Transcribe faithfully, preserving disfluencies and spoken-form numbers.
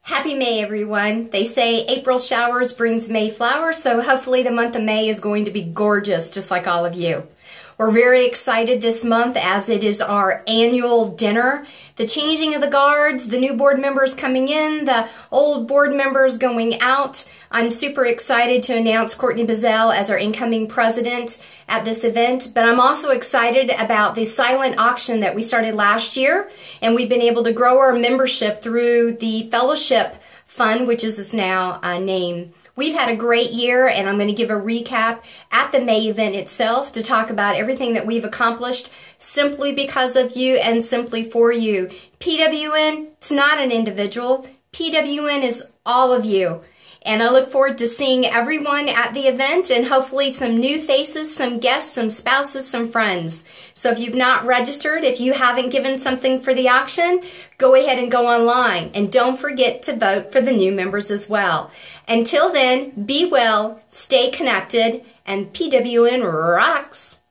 Happy May, everyone. They say April showers brings May flowers, so hopefully the month of May is going to be gorgeous, just like all of you. We're very excited this month as it is our annual dinner. The changing of the guards, the new board members coming in, the old board members going out. I'm super excited to announce Courtney Bazell as our incoming president at this event, but I'm also excited about the silent auction that we started last year, and we've been able to grow our membership through the Fellowship Fund, which is its now uh, name. We've had a great year, and I'm going to give a recap at the May event itself to talk about everything that we've accomplished simply because of you and simply for you. P W N, it's not an individual. P W N is all of you. And I look forward to seeing everyone at the event and hopefully some new faces, some guests, some spouses, some friends. So if you've not registered, if you haven't given something for the auction, go ahead and go online. And don't forget to vote for the new members as well. Until then, be well, stay connected, and P W N rocks!